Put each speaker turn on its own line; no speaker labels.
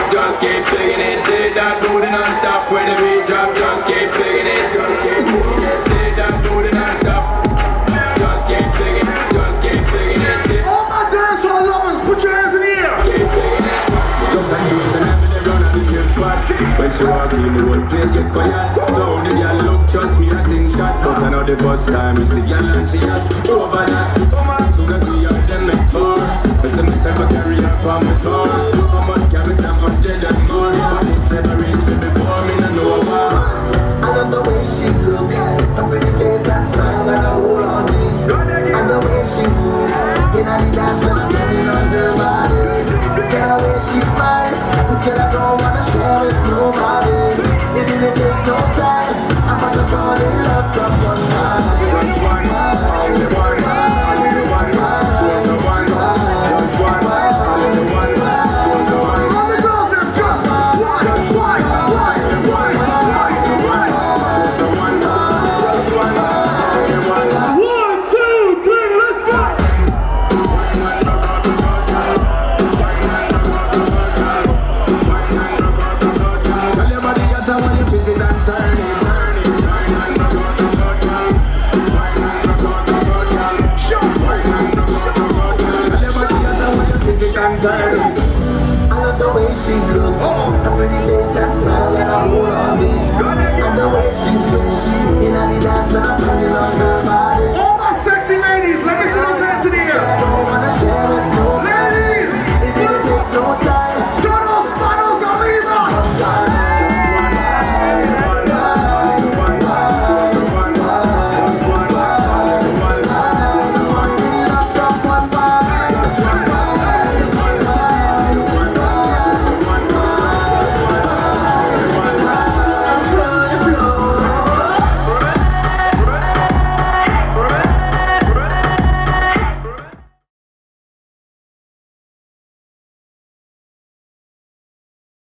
just keep swinging it. Take that booty non-stop when the beat drop, just keep swinging it. Take that booty non-stop, just keep swinging it, just keep swinging it.
All my dancehall lovers, put your hands in the air.
Keep swinging it. Just like shoes and I'm in the run on the gym spot. When she walk in, the whole place get quiet. Told the girl, look, trust me, I think shot. But I know the first time you see girl and she hot. Over that, oh man, so that we are them make for. Listen, myself, I carry up on my tour. How much can we say 100 and more? But it's never reached me before, me no know why.
I love the way she looks, her pretty face and smile got a hold on me. And the way she moves, in the dance when I'm turning on her body. Get the way she smile, this girl I don't wanna share with nobody. It didn't take no time, I'm about to fall in love from one night. I love the way she looks, her pretty face and smile got a hold on me. And the way she plays, in the dance when I'm turning on her body.
All my sexy ladies, let me see those hands in the air.
I don't wanna share